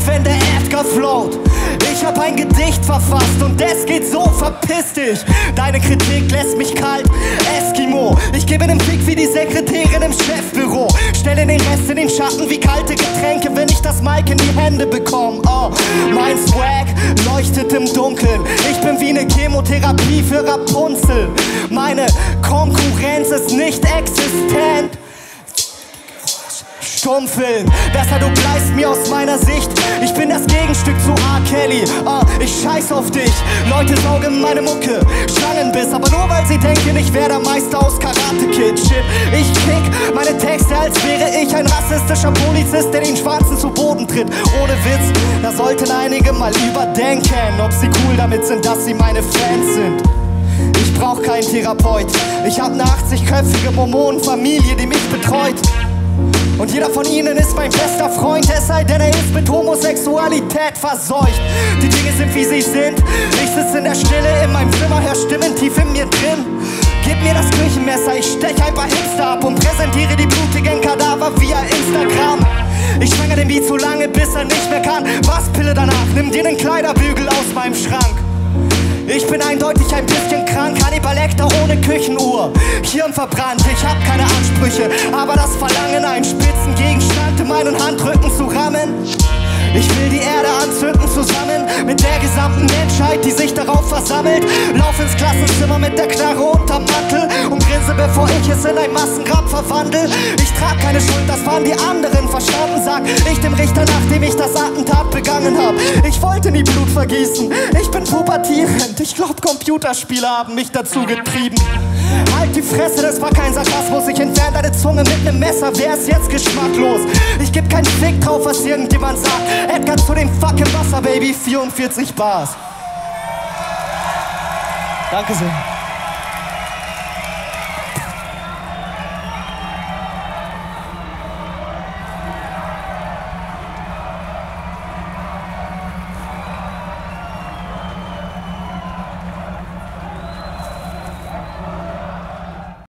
wenn der Edgar float. Ich hab ein Gedicht verfasst und es geht so, verpiss dich. Deine Kritik lässt mich kalt, Eskimo. Ich gebe den Fick wie die Sekretärin im Chefbüro. Stelle den Rest in den Schatten wie kalte Getränke, wenn ich das Mic in die Hände bekomme. Oh, mein Swag leuchtet im Dunkeln. Ich bin wie eine Chemotherapie für Rapunzel. Meine Konkurrenz ist nicht existent. Stummfilm, besser du bleibst mir aus meiner Sicht. Ich bin das Gegenstück zu R. Kelly. Ich scheiß auf dich. Leute saugen meine Mucke, Schlangenbiss, aber nur weil sie denken, ich wär der Meister aus Karate Kid. Shit, ich kick meine Texte, als wäre ich ein rassistischer Polizist, der den Schwarzen zu Boden tritt. Ohne Witz, da sollten einige mal überdenken, ob sie cool damit sind, dass sie meine Fans sind. Ich brauch keinen Therapeut. Ich hab eine 80-köpfige Mormonenfamilie, die mich betreut. Und jeder von ihnen ist mein bester Freund, es sei denn, er ist mit Homosexualität verseucht. Die Dinge sind, wie sie sind. Ich sitze in der Stille in meinem Zimmer, hör Stimmen tief in mir drin. Gib mir das Küchenmesser, ich stech ein paar Hipster ab und präsentiere die blutigen Kadaver via Instagram. Ich schwänger den Beat so lange, bis er nicht mehr kann. Was, Pille danach? Nimm dir den Kleiderbügel aus meinem Schrank. Ich bin eindeutig ein bisschen krank, Hannibal Lecter ohne Küchenuhr. Hirn verbrannt, ich hab keine Ansprüche, aber das Verlangen, einen spitzen Gegenstand in meinen Handrücken zu rammen. Ich will die Erde anzünden zusammen mit der gesamten Menschheit, die sich darauf versammelt. Lauf ins Klassenzimmer mit der Knarre unterm Mantel und grinse, bevor ich es in ein Massengrab verwandel. Ich trag keine Schuld, das waren die anderen, verstanden, sag ich dem Richter, nachdem ich das Attentat begangen hab. Ich wollte nie Blut vergießen, ich bin pubertierend. Ich glaub, Computerspiele haben mich dazu getrieben. Halt die Fresse, das war kein Sarkasmus. Ich entferne deine Zunge mit nem Messer, wer ist jetzt geschmacklos? Ich geb keinen Fick drauf, was irgendjemand sagt. Edgar zu dem fucking Wasser, Baby, 44 Bars. Danke sehr.